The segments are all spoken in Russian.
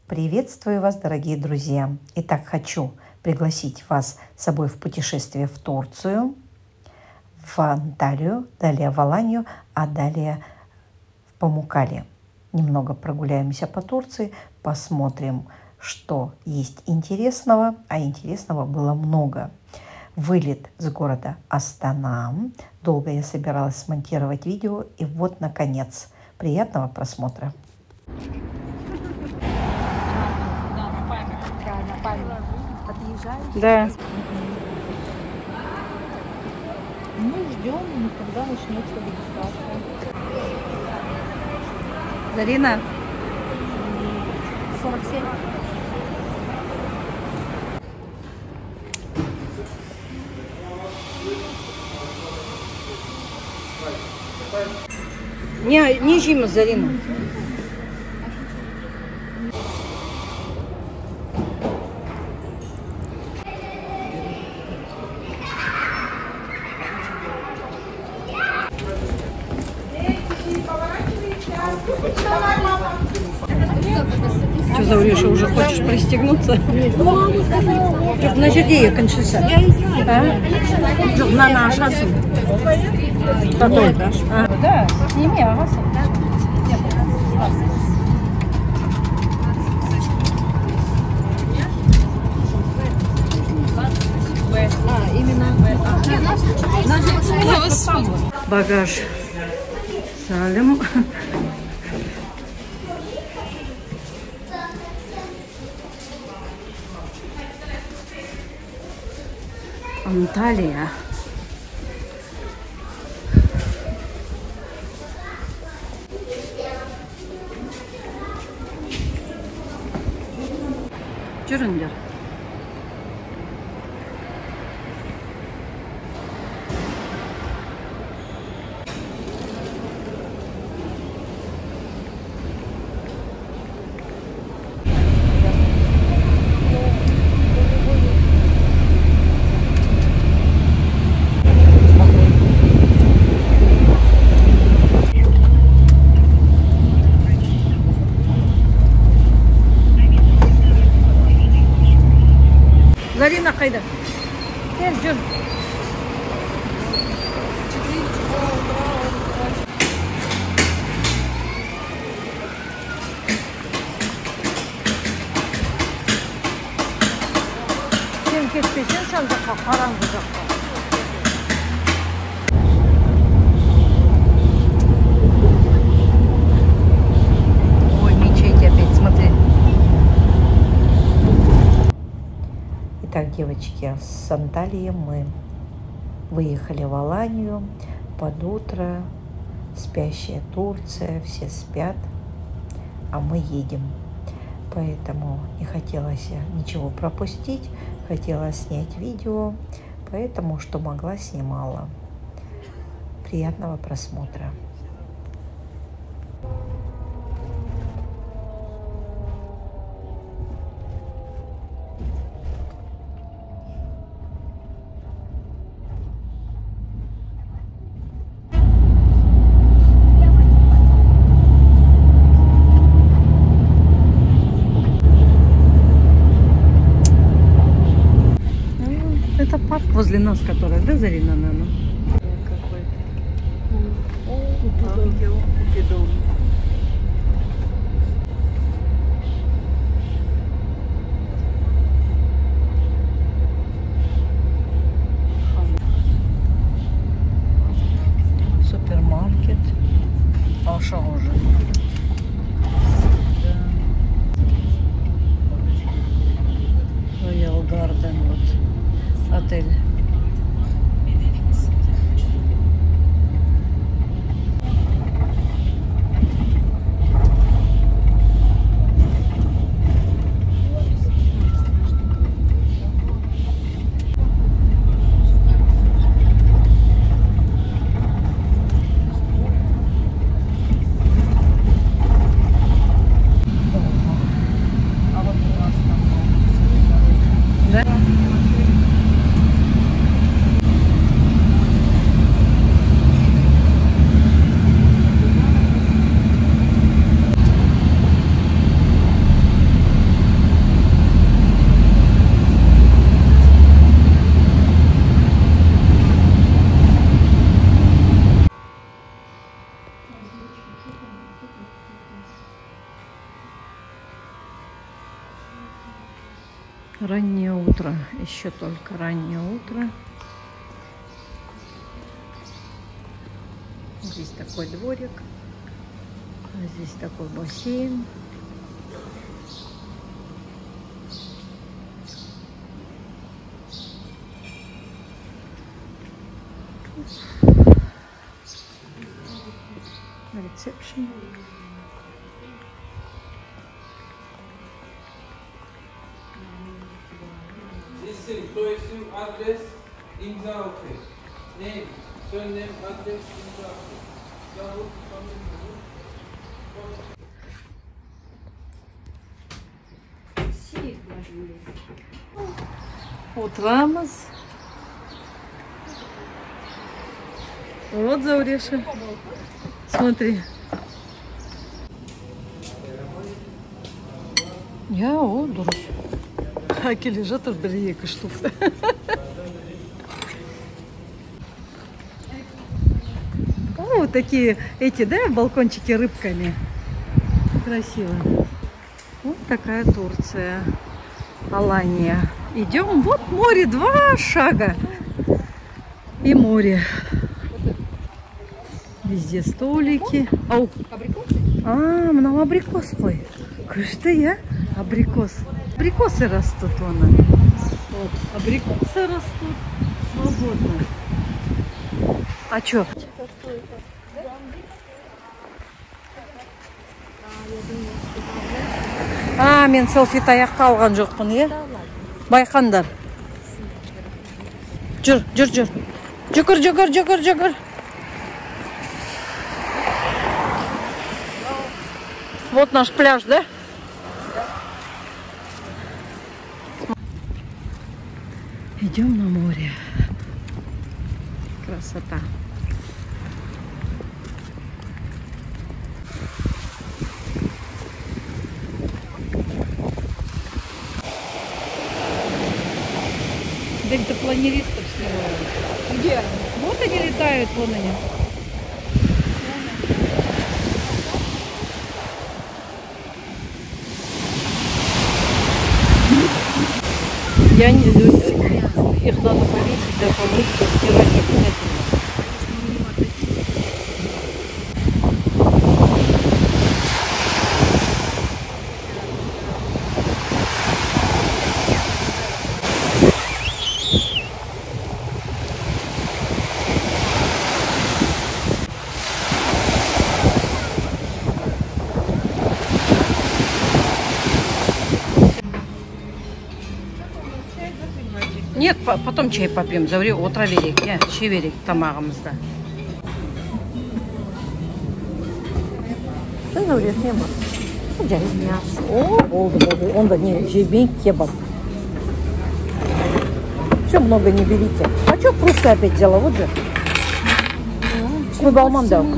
Приветствую вас, дорогие друзья! Итак, хочу пригласить вас с собой в путешествие в Турцию, в Анталию, далее в Аланию, а далее в Памуккале. Немного прогуляемся по Турции, посмотрим, что есть интересного, а интересного было много. Вылет с города Астана. Долго я собиралась смонтировать видео, и вот, наконец, приятного просмотра. Да. Мы ждем, когда начнется регистрация. Зарина. 47. Не жима, Зарина. Что, Зауреша, уже хочешь пристегнуться? На жердее кончился. Я не знаю. На нашасу. Потом. Да, сними, ага. Багаж Салим. Анталия. Жүріңдер. Зарина қайда? Кел, жүр. Сен кетпесең, шал жаққа, қараңғы жаққа. Ой, мечеть опять, смотри. Итак, девочки, с Анталии мы выехали в Аланию под утро. Спящая Турция, все спят, а мы едем. Поэтому не хотелось ничего пропустить, хотела снять видео, поэтому что могла, снимала. Приятного просмотра. Это парк возле нас, который, да, Зарина, наверное? Купидон. Супермаркет. Аша уже. Royal Garden, вот. Отель. Раннее утро, еще только раннее утро. Здесь такой дворик, а здесь такой бассейн. Ресепшн. Soyisim, adres, imza okey. Name, surname, adres, imza okey. Yahoo, Утрамыз. Вот Зауреша. Смотри. Я дұрыс. Келе жатыр бір-екі штук. О, вот такие эти, да, балкончики рыбками. Красиво. Вот такая Турция. Алания. Идем, вот море, 2 шага. И море. Везде столики. Ау. Много абрикос. Ой, что я? Абрикос. Абрикосы растут вон. Вот, абрикосы растут свободно. А чё? Мен селфи таяққа алған жоқпын, е? Байқандар. Жүр. Жүгір. Вот наш пляж, да? Идем на море. Красота. Дельтапланеристов снимают. Где? Вот они летают, вон они. Я не знаю, их надо повесить, да, помыть, постирать обязательно. Нет, потом чай попьем. Зауре отра берейік, іші берейік тамағымызда. Что Зауре нема? Жарик мясо. О, болды. Онда не жебей кебаб. Все много не берите. А что просто опять взяла? Вот же. Вы балман да.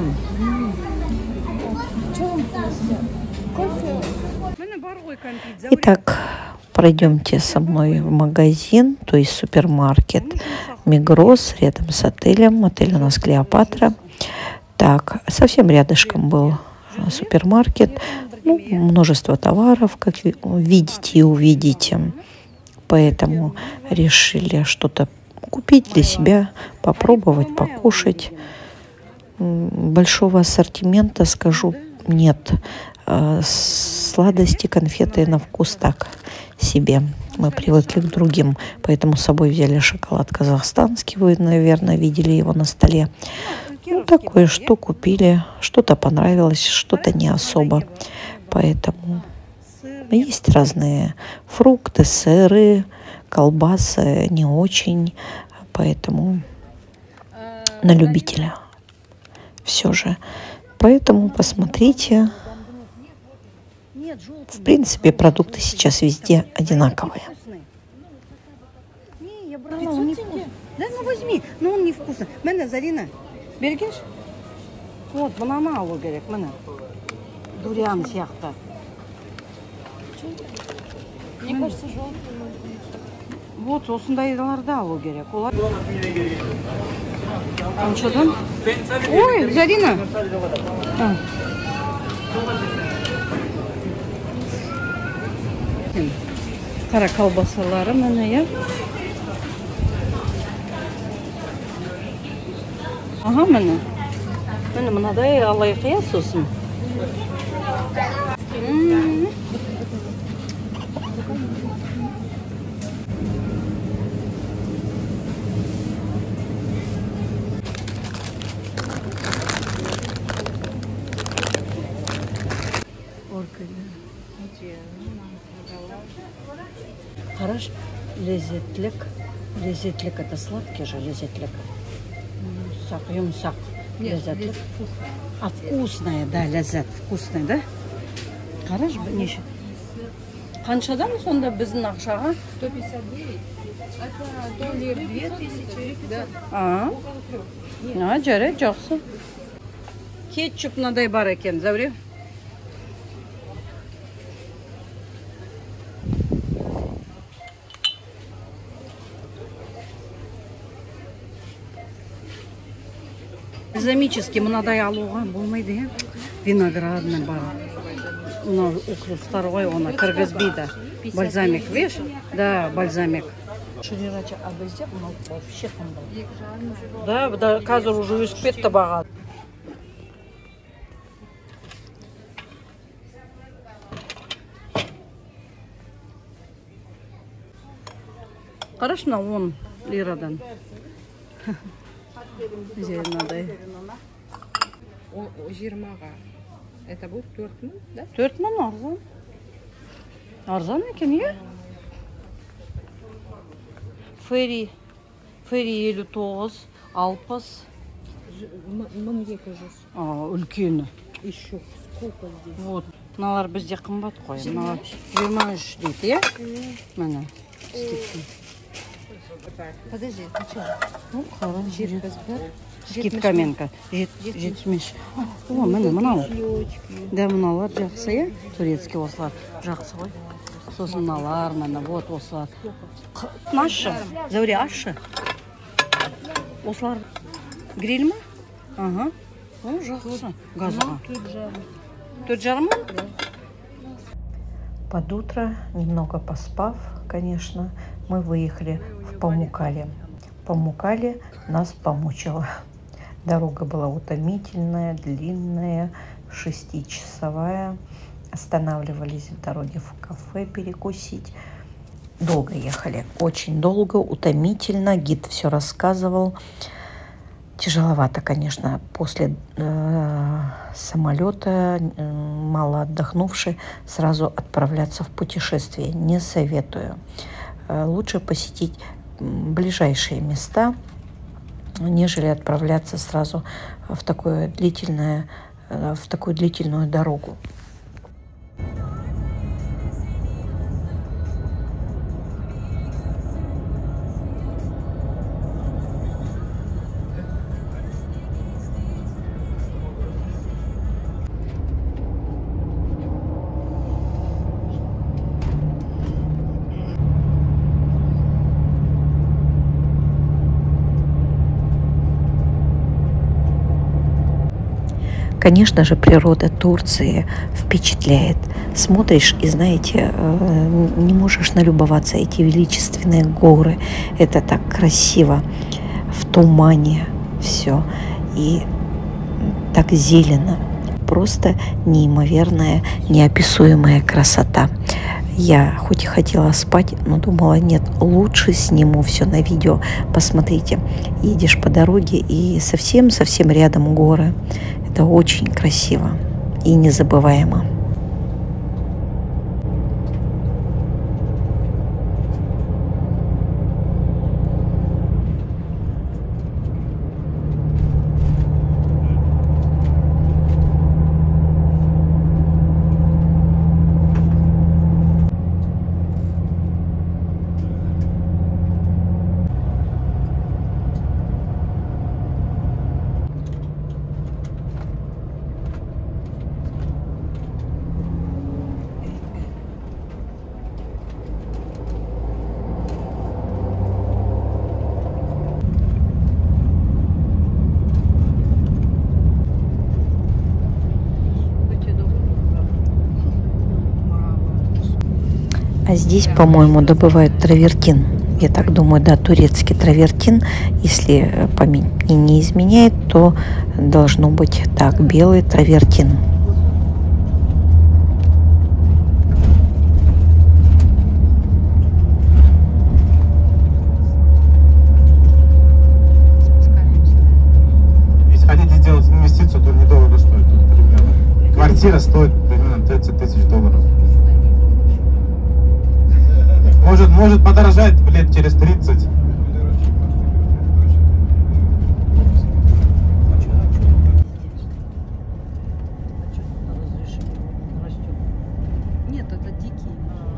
Итак, пройдемте со мной в магазин, то есть супермаркет Мигрос, рядом с отелем. Отель у нас Клеопатра. Так, совсем рядышком был супермаркет. Ну, множество товаров, как видите и увидите. Поэтому решили что-то купить для себя, попробовать, покушать. Большого ассортимента, скажу, нет. Сладости, конфеты на вкус так себе. Мы привыкли к другим, поэтому с собой взяли шоколад казахстанский. Вы, наверное, видели его на столе. Ну, такое, что купили, что-то понравилось, что-то не особо. Поэтому есть разные фрукты, сыры, колбасы, не очень. Поэтому на любителя все же. Поэтому посмотрите. В принципе, продукты сейчас везде одинаковые. Не, я брала, он невкусный. Да, ну возьми, но он невкусный. Мене, Зарина, бергеш? Вот, мынаны алу керек, мына. Дуриан сияқты. Мне кажется, желтый. Вот, осындайларды алу керек. Олар... Қаншадан? Ой, Зарина! Қара колбасалары міне, я. Ага, міне. Міне мынадай алайық, я, сосын. Хорош, лезетлик. Лезетлик это сладкий же, лезетлик. Сак, юмсак. Лезетлик. А вкусная, да, лезет. Вкусная, да? Хорош, неше. Қаншадан сонда біздің ақшаға? 159. Это 100 лир, 2000, да. Жарайды, жақсы. Кетчуп мынадай бар екен, Зәуре. Экзотически мынадай алуға болмайды, я? Виноградный бар. Мына уксустар ғой, оны кіргізбейді. Бальзамик, видишь? Да, бальзамик. Шрирача, а бізде мынау вообще қымбат. Да, қазір уже өсіп кетті баға. Қараш, мына 10 лирадан. Зеленадай. 20-ға. Это будет 4 мың, да? 4 мың арзан. Арзан екен, е? Ферри 59, 60. 1200. Үлкені. Еще сколько здесь? Вот. Мыналар бізде қымбат қой. Мыналар 23 дейді, е? Міне. Подожди, ты что? Ну, қалай. Жеткізбір. Скидкамен 70. О, міне, мынау. Да, мыналар жақсы, е? Турецкий осылар жақсы ғой. Сосын мыналар, міне, вот осылар. Ашы, Зәуре, ашы. Осылар гриль ма? Ага. О, жақсы. Газға. 4,5 мың? Под утро, немного поспав, конечно, мы выехали в Памуккале. Памуккале нас помучило. Дорога была утомительная, длинная, 6-часовая. Останавливались в дороге в кафе перекусить. Долго ехали, очень долго, утомительно. Гид все рассказывал. Тяжеловато, конечно, после самолета, мало отдохнувший, сразу отправляться в путешествие. Не советую. Лучше посетить ближайшие места, нежели отправляться сразу в такую длительную дорогу. Конечно же, природа Турции впечатляет. Смотришь и, знаете, не можешь налюбоваться эти величественные горы. Это так красиво, в тумане все. И так зелено. Просто неимоверная, неописуемая красота. Я хоть и хотела спать, но думала, нет, лучше сниму все на видео. Посмотрите, едешь по дороге и совсем-совсем рядом горы. Это очень красиво и незабываемо. А здесь, по-моему, добывают травертин. Я так думаю, да, турецкий травертин. Если память не изменяет, то должно быть так, белый травертин. Если хотите сделать инвестицию, то недорого стоит. Квартира стоит примерно 30 тысяч долларов. Может подорожать лет через 30. Нет, это дикий.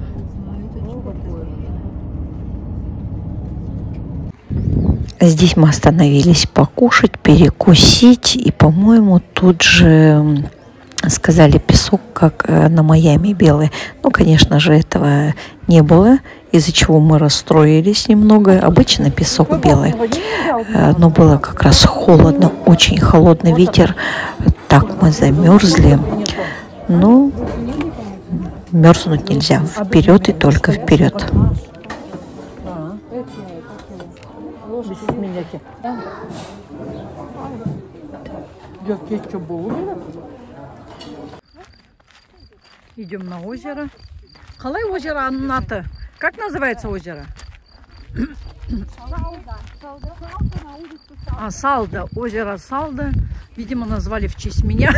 Здесь мы остановились покушать, перекусить. И, по-моему, тут же сказали песок, как на Майами, белый. Ну, конечно же, этого не было, из-за чего мы расстроились немного. Обычно песок белый. Но было как раз холодно, очень холодный ветер. Так мы замерзли. Но мерзнуть нельзя. Вперед и только вперед. Идем на озеро. Қалай озеро аты? Как называется озеро? Салда. Озеро Салда. Видимо, назвали в честь меня.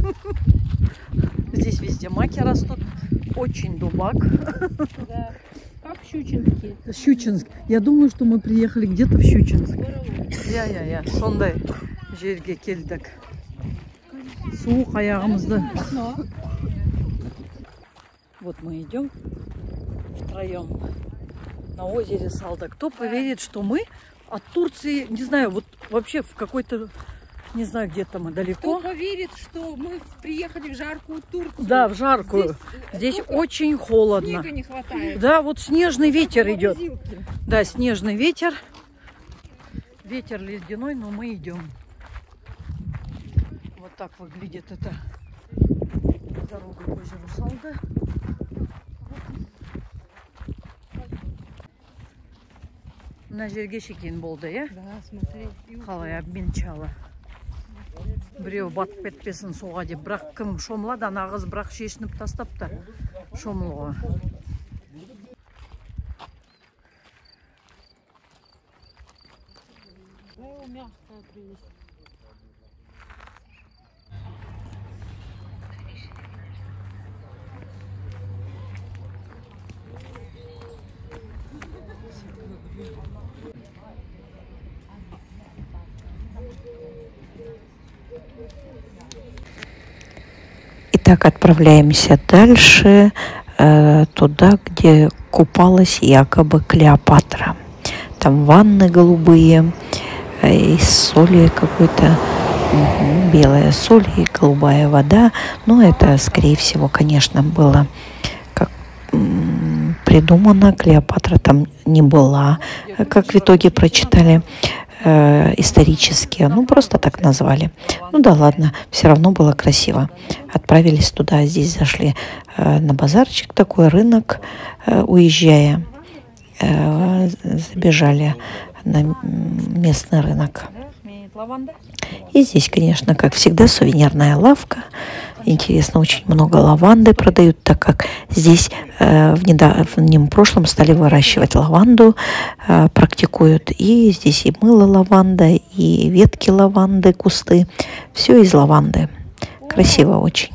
Здесь везде маки растут. Очень дубак. Да. Как в Щучинске. Щучинск. Я думаю, что мы приехали где-то в Щучинск. Я. Сондай жерге келдік. Суық аяғымызды. Вот мы идем втроем на озере Салда. Кто поверит, что мы от Турции, не знаю, вот вообще в какой-то, не знаю, где-то мы далеко. Кто поверит, что мы приехали в жаркую Турцию? Да, в жаркую. Здесь очень холодно. Снега не хватает. Да, вот снежный ветер идет. Да, снежный ветер. Ветер ледяной, но мы идем. Вот так выглядит эта дорога к озеру Салда. На жерге шекен болды, я? Да, смотри. Қалай обменчалы. Біреу батып кетпесін суға деп. Бірақ кім шомылады, ана қыз бірақ шешініп тастапты шомылуға. Итак, отправляемся дальше, туда, где купалась якобы Клеопатра. Там ванны голубые, из соли какой-то, белая соль и голубая вода. Но это, скорее всего, конечно, было как придумано. Клеопатра там не была, как в итоге прочитали исторически. Ну, просто так назвали. Ну да ладно, все равно было красиво. Отправились туда, здесь зашли на базарчик такой, рынок, уезжая, забежали на местный рынок. И здесь, конечно, как всегда, сувенирная лавка. Интересно, очень много лаванды продают, так как здесь в недавнем прошлом стали выращивать лаванду, практикуют. И здесь и мыло лаванда, и ветки лаванды, кусты. Все из лаванды. Красиво очень.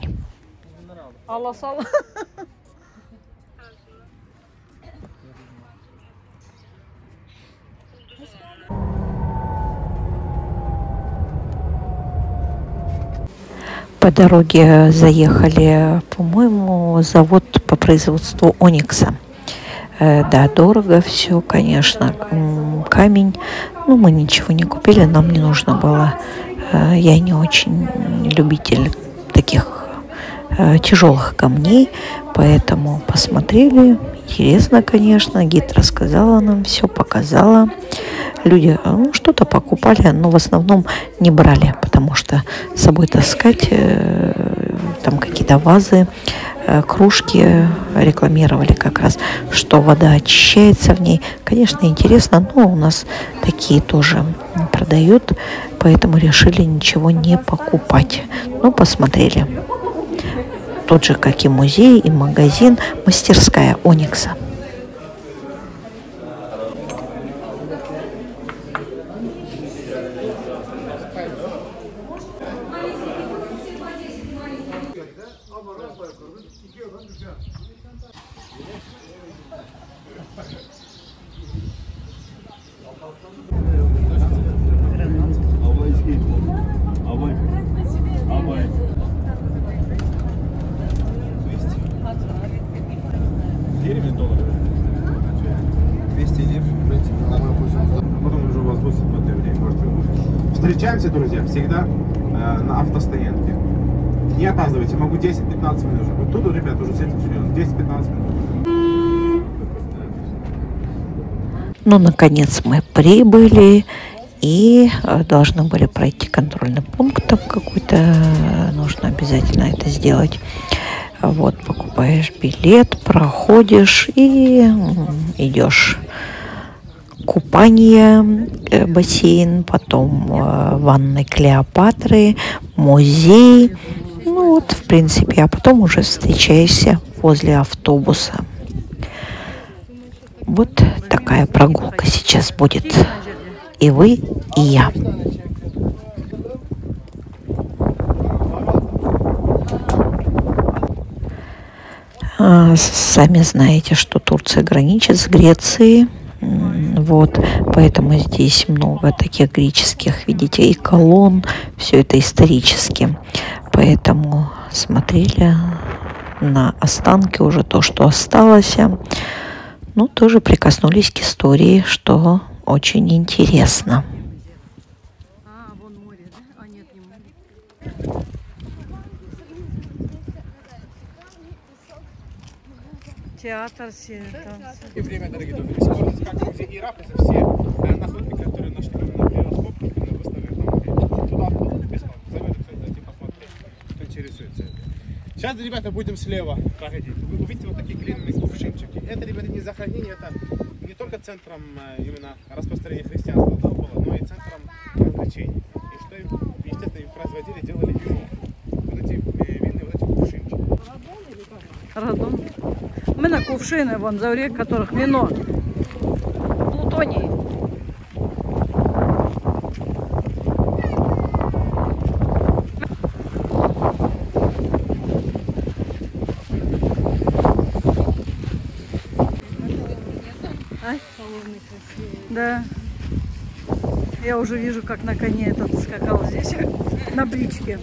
По дороге заехали, по-моему, завод по производству оникса. Да, дорого все, конечно. Камень. Ну, мы ничего не купили, нам не нужно было. Я не очень любитель таких тяжелых камней, поэтому посмотрели. Интересно, конечно. Гид рассказала нам все, показала. Люди что-то покупали, но в основном не брали, потому что с собой таскать там какие-то вазы, кружки рекламировали как раз, что вода очищается в ней. Конечно, интересно, но у нас такие тоже продают, поэтому решили ничего не покупать. Ну, посмотрели. Тот же, как и музей, и магазин, мастерская Оникса. Встречаемся, друзья, всегда на автостоянке. Не опаздывайте, могу 10-15 минут уже. Вот тут, ребята, уже с этим все 10-15 минут. Ну, наконец мы прибыли и должны были пройти контрольный пункт там какой-то. Нужно обязательно это сделать. Вот, покупаешь билет, проходишь и идешь. Купание, бассейн, потом ванной Клеопатры, музей. Ну вот, в принципе, а потом уже встречаешься возле автобуса. Вот такая прогулка сейчас будет. И вы, и я. Сами знаете, что Турция граничит с Грецией. Вот, поэтому здесь много таких греческих, видите, и колонн, все это исторически. Поэтому смотрели на останки, уже то, что осталось. Ну, тоже прикоснулись к истории, что очень интересно. Вон море, да? А нет, не море. Театр, все танцы. И время, дорогие друзья. Смотрите, как музей Ирак, это все находки, которые нашли на раскопках, на выставках. Туда бесплатно. Зовете, кстати, зайти посмотреть, кто интересуется. Сейчас, ребята, будем слева проходить. Вы увидите вот такие глиняные кувшинчики. Это, ребята, не за хранение, это не только центром именно распространения христианства да, было, но и центром развлечений. И что, естественно, им производили, делали вино. Вот эти винные вот эти кувшинчики. Радон. Мы на кувшины, вон, за рек, которых вино. Плутоний. Да. Я уже вижу, как на коне этот скакал здесь, на бричке.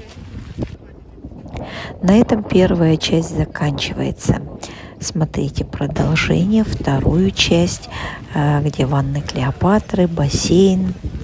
На этом первая часть заканчивается. Смотрите продолжение, вторую часть, где ванны Клеопатры, бассейн.